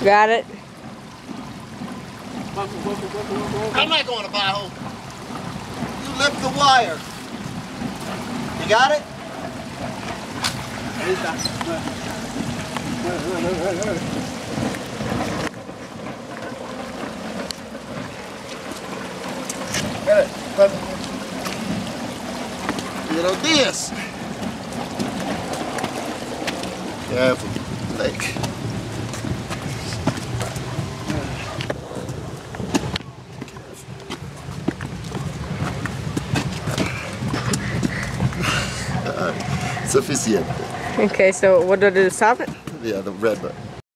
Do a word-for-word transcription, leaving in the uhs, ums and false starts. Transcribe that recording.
Got it? I'm not going to Bajo. You lift the wire. You got it? Got it. Little this. Careful, Lake. Suficiente. Okay, so what do I do to stop it? Yeah, the red button.